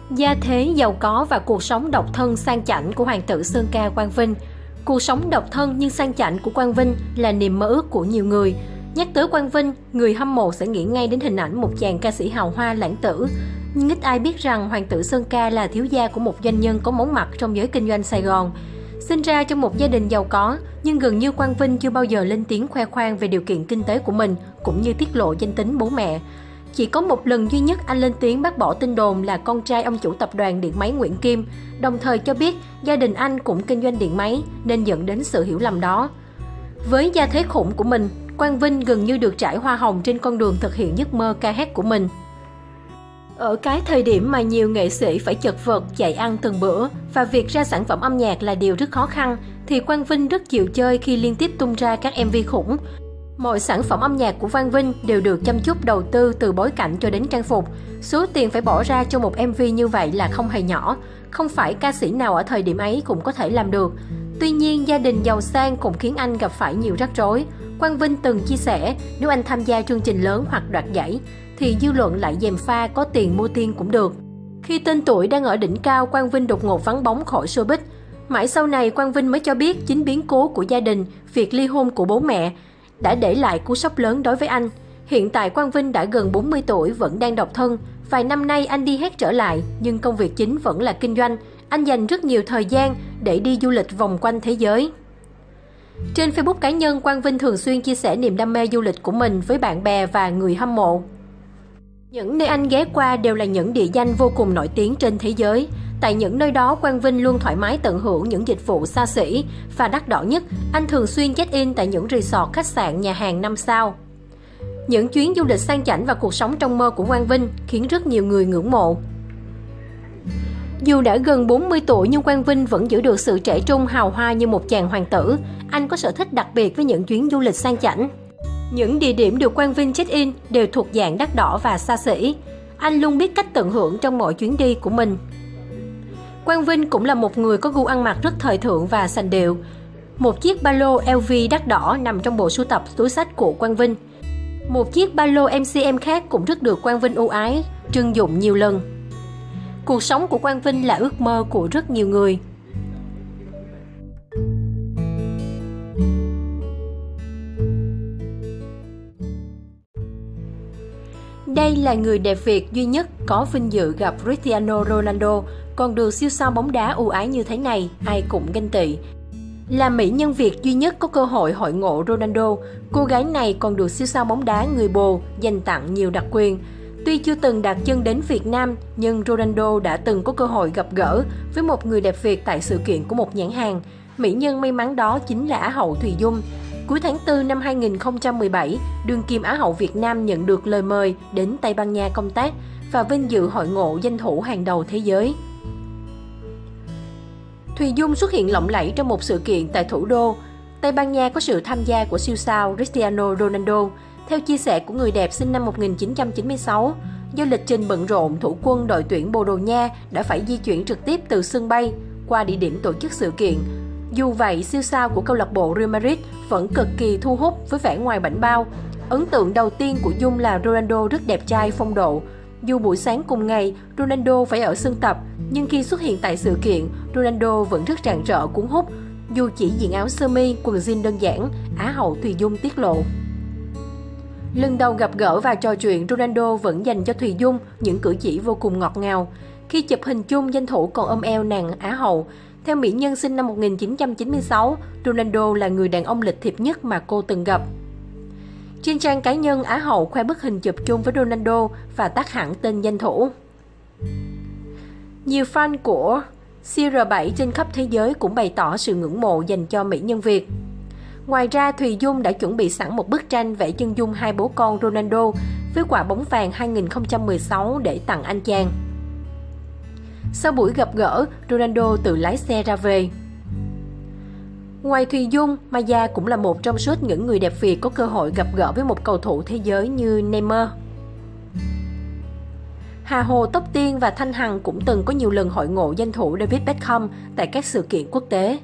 Gia thế giàu có và cuộc sống độc thân sang chảnh của hoàng tử Sơn Ca Quang Vinh. Cuộc sống độc thân nhưng sang chảnh của Quang Vinh là niềm mơ ước của nhiều người. Nhắc tới Quang Vinh, người hâm mộ sẽ nghĩ ngay đến hình ảnh một chàng ca sĩ hào hoa lãng tử. Nhưng ít ai biết rằng hoàng tử Sơn Ca là thiếu gia của một doanh nhân có máu mặt trong giới kinh doanh Sài Gòn. Sinh ra trong một gia đình giàu có, nhưng gần như Quang Vinh chưa bao giờ lên tiếng khoe khoang về điều kiện kinh tế của mình, cũng như tiết lộ danh tính bố mẹ. Chỉ có một lần duy nhất anh lên tiếng bác bỏ tin đồn là con trai ông chủ tập đoàn điện máy Nguyễn Kim, đồng thời cho biết gia đình anh cũng kinh doanh điện máy nên dẫn đến sự hiểu lầm đó. Với gia thế khủng của mình, Quang Vinh gần như được trải hoa hồng trên con đường thực hiện giấc mơ ca hát của mình. Ở cái thời điểm mà nhiều nghệ sĩ phải chật vật chạy ăn từng bữa và việc ra sản phẩm âm nhạc là điều rất khó khăn, thì Quang Vinh rất chịu chơi khi liên tiếp tung ra các MV khủng. Mọi sản phẩm âm nhạc của Quang Vinh đều được chăm chút đầu tư từ bối cảnh cho đến trang phục. Số tiền phải bỏ ra cho một MV như vậy là không hề nhỏ, không phải ca sĩ nào ở thời điểm ấy cũng có thể làm được. Tuy nhiên, gia đình giàu sang cũng khiến anh gặp phải nhiều rắc rối. Quang Vinh từng chia sẻ, nếu anh tham gia chương trình lớn hoặc đoạt giải, thì dư luận lại gièm pha có tiền mua tiên cũng được. Khi tên tuổi đang ở đỉnh cao, Quang Vinh đột ngột vắng bóng khỏi showbiz. Mãi sau này, Quang Vinh mới cho biết chính biến cố của gia đình, việc ly hôn của bố mẹ, đã để lại cú sốc lớn đối với anh. Hiện tại Quang Vinh đã gần 40 tuổi vẫn đang độc thân. Vài năm nay anh đi hát trở lại, nhưng công việc chính vẫn là kinh doanh. Anh dành rất nhiều thời gian để đi du lịch vòng quanh thế giới. Trên Facebook cá nhân, Quang Vinh thường xuyên chia sẻ niềm đam mê du lịch của mình với bạn bè và người hâm mộ. Những nơi anh ghé qua đều là những địa danh vô cùng nổi tiếng trên thế giới. Tại những nơi đó, Quang Vinh luôn thoải mái tận hưởng những dịch vụ xa xỉ và đắt đỏ nhất. Anh thường xuyên check-in tại những resort, khách sạn, nhà hàng 5 sao. Những chuyến du lịch sang chảnh và cuộc sống trong mơ của Quang Vinh khiến rất nhiều người ngưỡng mộ. Dù đã gần 40 tuổi nhưng Quang Vinh vẫn giữ được sự trẻ trung hào hoa như một chàng hoàng tử. Anh có sở thích đặc biệt với những chuyến du lịch sang chảnh. Những địa điểm được Quang Vinh check-in đều thuộc dạng đắt đỏ và xa xỉ. Anh luôn biết cách tận hưởng trong mọi chuyến đi của mình. Quang Vinh cũng là một người có gu ăn mặc rất thời thượng và sành điệu. Một chiếc ba lô LV đắt đỏ nằm trong bộ sưu tập túi xách của Quang Vinh. Một chiếc ba lô MCM khác cũng rất được Quang Vinh ưu ái, trưng dụng nhiều lần. Cuộc sống của Quang Vinh là ước mơ của rất nhiều người. Đây là người đẹp Việt duy nhất có vinh dự gặp Cristiano Ronaldo, còn được siêu sao bóng đá ưu ái như thế này, ai cũng ganh tị. Là mỹ nhân Việt duy nhất có cơ hội hội ngộ Ronaldo, cô gái này còn được siêu sao bóng đá người bồ dành tặng nhiều đặc quyền. Tuy chưa từng đặt chân đến Việt Nam, nhưng Ronaldo đã từng có cơ hội gặp gỡ với một người đẹp Việt tại sự kiện của một nhãn hàng. Mỹ nhân may mắn đó chính là Á hậu Thùy Dung. Cuối tháng 4 năm 2017, đương kim Á hậu Việt Nam nhận được lời mời đến Tây Ban Nha công tác và vinh dự hội ngộ danh thủ hàng đầu thế giới. Thùy Dung xuất hiện lộng lẫy trong một sự kiện tại thủ đô Tây Ban Nha có sự tham gia của siêu sao Cristiano Ronaldo. Theo chia sẻ của người đẹp sinh năm 1996, do lịch trình bận rộn, thủ quân đội tuyển Bồ Đào Nha đã phải di chuyển trực tiếp từ sân bay qua địa điểm tổ chức sự kiện. Dù vậy, siêu sao của câu lạc bộ Real Madrid vẫn cực kỳ thu hút với vẻ ngoài bảnh bao. Ấn tượng đầu tiên của Dung là Ronaldo rất đẹp trai, phong độ. Dù buổi sáng cùng ngày, Ronaldo phải ở sân tập, nhưng khi xuất hiện tại sự kiện, Ronaldo vẫn rất rạng rỡ cuốn hút. Dù chỉ diện áo sơ mi, quần jean đơn giản, Á hậu Thùy Dung tiết lộ. Lần đầu gặp gỡ và trò chuyện, Ronaldo vẫn dành cho Thùy Dung những cử chỉ vô cùng ngọt ngào. Khi chụp hình chung, danh thủ còn ôm eo nàng Á hậu. Theo mỹ nhân sinh năm 1996, Ronaldo là người đàn ông lịch thiệp nhất mà cô từng gặp. Trên trang cá nhân, Á hậu khoe bức hình chụp chung với Ronaldo và tác hẳn tên danh thủ. Nhiều fan của CR7 trên khắp thế giới cũng bày tỏ sự ngưỡng mộ dành cho mỹ nhân Việt. Ngoài ra, Thùy Dung đã chuẩn bị sẵn một bức tranh vẽ chân dung hai bố con Ronaldo với quả bóng vàng 2016 để tặng anh chàng. Sau buổi gặp gỡ, Ronaldo tự lái xe ra về. Ngoài Thùy Dung, Maya cũng là một trong số những người đẹp Việt có cơ hội gặp gỡ với một cầu thủ thế giới như Neymar. Hà Hồ, Tóc Tiên và Thanh Hằng cũng từng có nhiều lần hội ngộ danh thủ David Beckham tại các sự kiện quốc tế.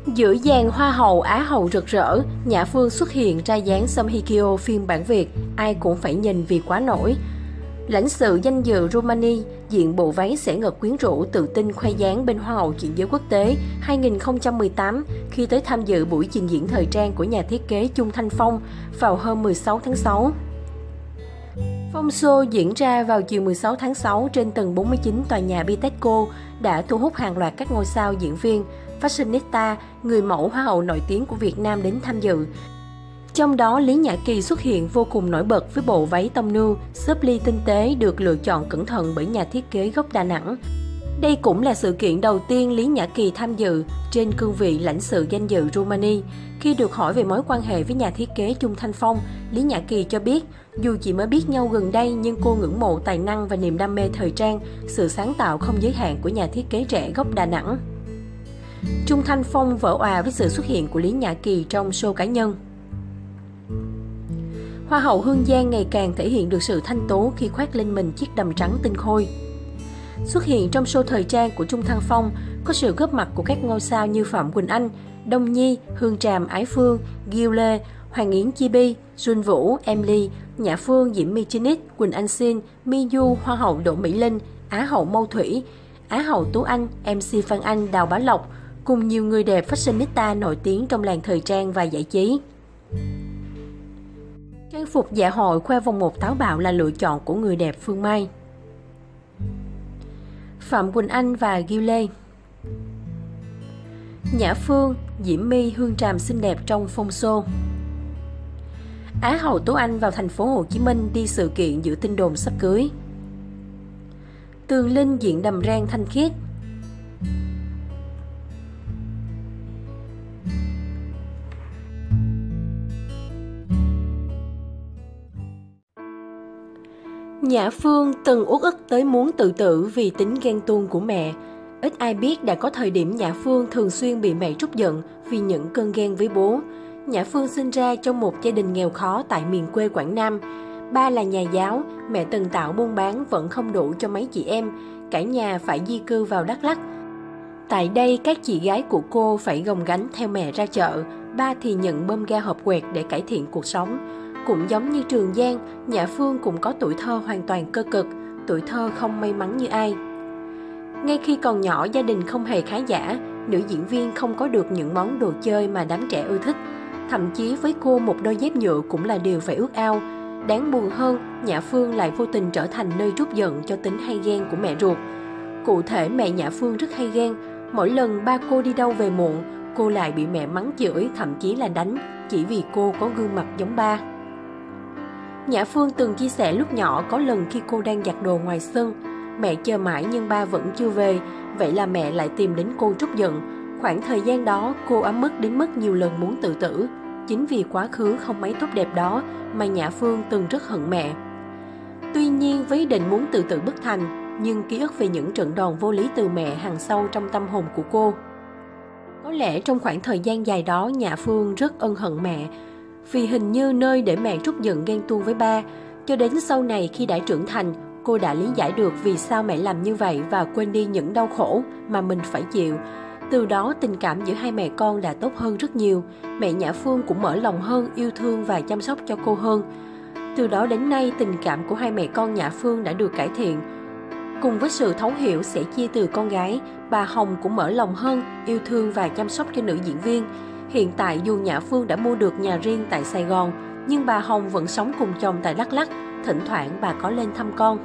Giữa dàn hoa hậu Á hậu rực rỡ, Nhã Phương xuất hiện ra dáng Song Hye Kyo phiên bản Việt, ai cũng phải nhìn vì quá nổi. Lãnh sự danh dự Romani diện bộ váy xẻ ngực quyến rũ tự tin khoe dáng bên Hoa hậu chuyển giới quốc tế 2018 khi tới tham dự buổi trình diễn thời trang của nhà thiết kế Chung Thanh Phong vào hôm 16 tháng 6. Phong show diễn ra vào chiều 16 tháng 6 trên tầng 49 tòa nhà Bitexco đã thu hút hàng loạt các ngôi sao diễn viên, fashionista, người mẫu Hoa hậu nổi tiếng của Việt Nam đến tham dự. Trong đó, Lý Nhã Kỳ xuất hiện vô cùng nổi bật với bộ váy tông nưu, xốp ly tinh tế được lựa chọn cẩn thận bởi nhà thiết kế gốc Đà Nẵng. Đây cũng là sự kiện đầu tiên Lý Nhã Kỳ tham dự trên cương vị lãnh sự danh dự Romani. Khi được hỏi về mối quan hệ với nhà thiết kế Chung Thanh Phong, Lý Nhã Kỳ cho biết, dù chỉ mới biết nhau gần đây nhưng cô ngưỡng mộ tài năng và niềm đam mê thời trang, sự sáng tạo không giới hạn của nhà thiết kế trẻ gốc Đà Nẵng. Chung Thanh Phong vỡ òa với sự xuất hiện của Lý Nhã Kỳ trong show cá nhân. Hoa hậu Hương Giang ngày càng thể hiện được sự thanh tố khi khoác lên mình chiếc đầm trắng tinh khôi. Xuất hiện trong show thời trang của Chung Thanh Phong có sự góp mặt của các ngôi sao như Phạm Quỳnh Anh, Đông Nhi, Hương Tràm, Ái Phương, Gil Lê, Hoàng Yến Chibi, Jun Vũ, Emily, Nhã Phương, Diễm My Chinix, Quỳnh Anh Xin, Mi Du, Hoa hậu Đỗ Mỹ Linh, Á hậu Mâu Thủy, Á hậu Tú Anh, MC Phan Anh, Đào Bá Lộc, cùng nhiều người đẹp fashionista nổi tiếng trong làng thời trang và giải trí. Trang phục dạ hội khoe vòng một táo bạo là lựa chọn của người đẹp Phương Mai, Phạm Quỳnh Anh và Gil Lê. Nhã Phương, Diễm My, Hương Tràm xinh đẹp trong phong show. Á hậu Tố Anh vào thành phố Hồ Chí Minh đi sự kiện giữa tin đồn sắp cưới. Tường Linh diện đầm ran thanh khiết. Nhã Phương từng uất ức tới muốn tự tử vì tính ghen tuông của mẹ. Ít ai biết đã có thời điểm Nhã Phương thường xuyên bị mẹ trút giận vì những cơn ghen với bố. Nhã Phương sinh ra trong một gia đình nghèo khó tại miền quê Quảng Nam. Ba là nhà giáo, mẹ từng tạo buôn bán vẫn không đủ cho mấy chị em. Cả nhà phải di cư vào Đắk Lắk. Tại đây, các chị gái của cô phải gồng gánh theo mẹ ra chợ. Ba thì nhận bơm ga hộp quẹt để cải thiện cuộc sống. Cũng giống như Trường Giang, Nhã Phương cũng có tuổi thơ hoàn toàn cơ cực, tuổi thơ không may mắn như ai. Ngay khi còn nhỏ, gia đình không hề khá giả, nữ diễn viên không có được những món đồ chơi mà đám trẻ ưa thích. Thậm chí với cô, một đôi dép nhựa cũng là điều phải ước ao. Đáng buồn hơn, Nhã Phương lại vô tình trở thành nơi trút giận cho tính hay ghen của mẹ ruột. Cụ thể, mẹ Nhã Phương rất hay ghen. Mỗi lần ba cô đi đâu về muộn, cô lại bị mẹ mắng chửi, thậm chí là đánh, chỉ vì cô có gương mặt giống ba. Nhã Phương từng chia sẻ lúc nhỏ có lần khi cô đang giặt đồ ngoài sân, mẹ chờ mãi nhưng ba vẫn chưa về, vậy là mẹ lại tìm đến cô trút giận. Khoảng thời gian đó, cô ấm ức đến mức nhiều lần muốn tự tử. Chính vì quá khứ không mấy tốt đẹp đó mà Nhã Phương từng rất hận mẹ. Tuy nhiên, với ý định muốn tự tử bất thành, nhưng ký ức về những trận đòn vô lý từ mẹ hằn sâu trong tâm hồn của cô. Có lẽ trong khoảng thời gian dài đó, Nhã Phương rất ân hận mẹ, vì hình như nơi để mẹ trút giận ghen tuông với ba. Cho đến sau này khi đã trưởng thành, cô đã lý giải được vì sao mẹ làm như vậy và quên đi những đau khổ mà mình phải chịu. Từ đó, tình cảm giữa hai mẹ con đã tốt hơn rất nhiều. Mẹ Nhã Phương cũng mở lòng hơn, yêu thương và chăm sóc cho cô hơn. Từ đó đến nay, tình cảm của hai mẹ con Nhã Phương đã được cải thiện. Cùng với sự thấu hiểu sẻ chia từ con gái, bà Hồng cũng mở lòng hơn, yêu thương và chăm sóc cho nữ diễn viên. Hiện tại dù Nhã Phương đã mua được nhà riêng tại Sài Gòn, nhưng bà Hồng vẫn sống cùng chồng tại Đắk Lắk, thỉnh thoảng bà có lên thăm con.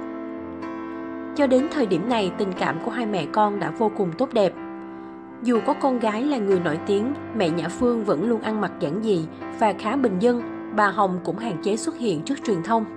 Cho đến thời điểm này, tình cảm của hai mẹ con đã vô cùng tốt đẹp. Dù có con gái là người nổi tiếng, mẹ Nhã Phương vẫn luôn ăn mặc giản dị và khá bình dân, bà Hồng cũng hạn chế xuất hiện trước truyền thông.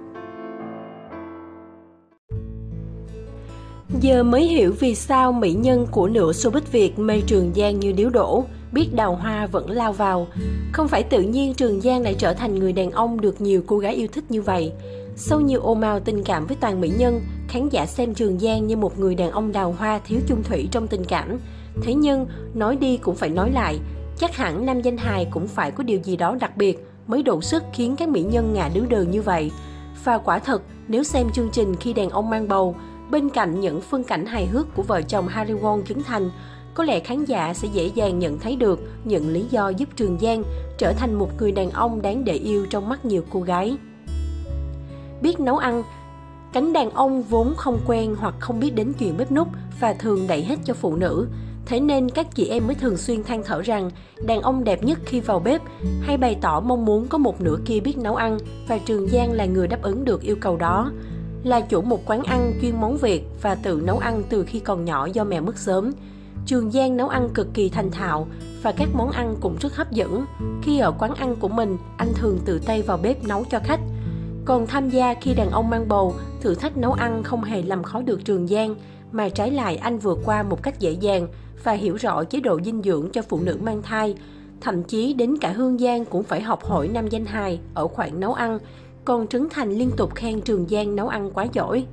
Giờ mới hiểu vì sao mỹ nhân của nửa showbiz Việt mê Trường Giang như điếu đổ, biết đào hoa vẫn lao vào. Không phải tự nhiên Trường Giang lại trở thành người đàn ông được nhiều cô gái yêu thích như vậy. Sau nhiều ồn ào tình cảm với toàn mỹ nhân, khán giả xem Trường Giang như một người đàn ông đào hoa thiếu chung thủy trong tình cảm. Thế nhưng, nói đi cũng phải nói lại, chắc hẳn nam danh hài cũng phải có điều gì đó đặc biệt mới đủ sức khiến các mỹ nhân ngả đứ đừ như vậy. Và quả thật, nếu xem chương trình Khi đàn ông mang bầu, bên cạnh những phân cảnh hài hước của vợ chồng Harry Won Trấn Thành, có lẽ khán giả sẽ dễ dàng nhận thấy được những lý do giúp Trường Giang trở thành một người đàn ông đáng để yêu trong mắt nhiều cô gái. Biết nấu ăn. Cánh đàn ông vốn không quen hoặc không biết đến chuyện bếp núc và thường đẩy hết cho phụ nữ. Thế nên các chị em mới thường xuyên than thở rằng đàn ông đẹp nhất khi vào bếp, hay bày tỏ mong muốn có một nửa kia biết nấu ăn, và Trường Giang là người đáp ứng được yêu cầu đó. Là chủ một quán ăn chuyên món Việt và tự nấu ăn từ khi còn nhỏ do mẹ mất sớm, Trường Giang nấu ăn cực kỳ thành thạo và các món ăn cũng rất hấp dẫn. Khi ở quán ăn của mình, anh thường tự tay vào bếp nấu cho khách. Còn tham gia khi đàn ông mang bầu, thử thách nấu ăn không hề làm khó được Trường Giang, mà trái lại anh vượt qua một cách dễ dàng và hiểu rõ chế độ dinh dưỡng cho phụ nữ mang thai. Thậm chí đến cả Hương Giang cũng phải học hỏi nam danh hài ở khoản nấu ăn, còn Trấn Thành liên tục khen Trường Giang nấu ăn quá giỏi.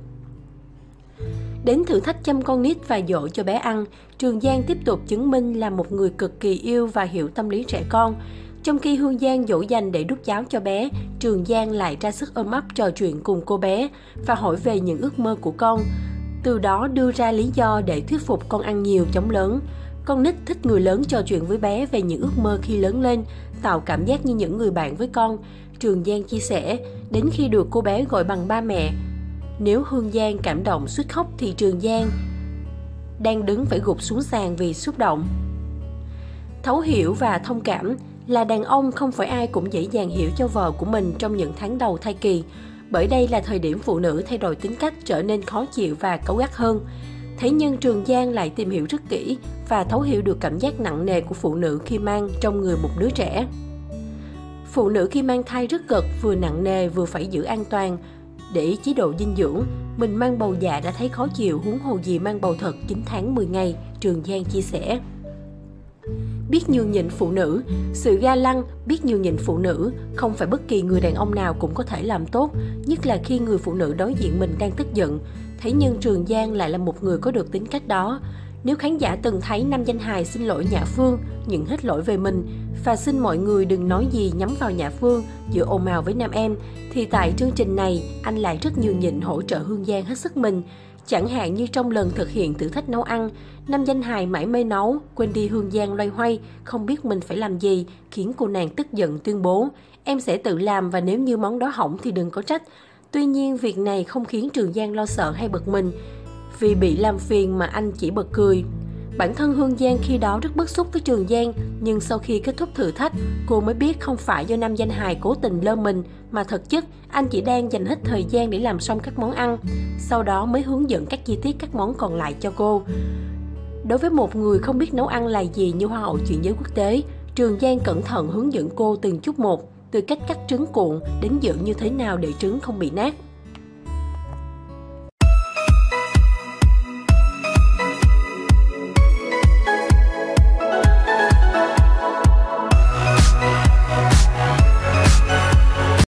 Đến thử thách chăm con nít và dỗ cho bé ăn, Trường Giang tiếp tục chứng minh là một người cực kỳ yêu và hiểu tâm lý trẻ con. Trong khi Hương Giang dỗ dành để đút cháo cho bé, Trường Giang lại ra sức ôm ấp trò chuyện cùng cô bé và hỏi về những ước mơ của con. Từ đó đưa ra lý do để thuyết phục con ăn nhiều chóng lớn. Con nít thích người lớn trò chuyện với bé về những ước mơ khi lớn lên, tạo cảm giác như những người bạn với con. Trường Giang chia sẻ, đến khi được cô bé gọi bằng ba mẹ, nếu Hương Giang cảm động suýt khóc thì Trường Giang đang đứng phải gục xuống sàn vì xúc động. Thấu hiểu và thông cảm. Là đàn ông, không phải ai cũng dễ dàng hiểu cho vợ của mình trong những tháng đầu thai kỳ, bởi đây là thời điểm phụ nữ thay đổi tính cách, trở nên khó chịu và cáu gắt hơn. Thế nhưng Trường Giang lại tìm hiểu rất kỹ và thấu hiểu được cảm giác nặng nề của phụ nữ khi mang trong người một đứa trẻ. Phụ nữ khi mang thai rất cực, vừa nặng nề vừa phải giữ an toàn để ý chế độ dinh dưỡng. Mình mang bầu dạ đã thấy khó chịu, huống hồ gì mang bầu thật 9 tháng 10 ngày, Trường Giang chia sẻ. Biết nhường nhịn phụ nữ. Sự ga lăng, biết nhường nhịn phụ nữ không phải bất kỳ người đàn ông nào cũng có thể làm tốt, nhất là khi người phụ nữ đối diện mình đang tức giận. Thế nhưng Trường Giang lại là một người có được tính cách đó. Nếu khán giả từng thấy nam danh hài xin lỗi Nhã Phương, nhận hết lỗi về mình và xin mọi người đừng nói gì nhắm vào Nhã Phương giữa ồn ào với nam em, thì tại chương trình này anh lại rất nhường nhịn hỗ trợ Hương Giang hết sức mình. Chẳng hạn như trong lần thực hiện thử thách nấu ăn, nam danh hài mải mê nấu, quên đi Hương Giang loay hoay, không biết mình phải làm gì, khiến cô nàng tức giận tuyên bố, em sẽ tự làm và nếu như món đó hỏng thì đừng có trách. Tuy nhiên, việc này không khiến Trường Giang lo sợ hay bực mình, vì bị làm phiền mà anh chỉ bật cười. Bản thân Hương Giang khi đó rất bức xúc với Trường Giang, nhưng sau khi kết thúc thử thách, cô mới biết không phải do nam danh hài cố tình lơ mình, mà thực chất anh chỉ đang dành hết thời gian để làm xong các món ăn, sau đó mới hướng dẫn các chi tiết các món còn lại cho cô. Đối với một người không biết nấu ăn là gì như Hoa hậu chuyển giới quốc tế, Trường Giang cẩn thận hướng dẫn cô từng chút một, từ cách cắt trứng cuộn đến dựng như thế nào để trứng không bị nát.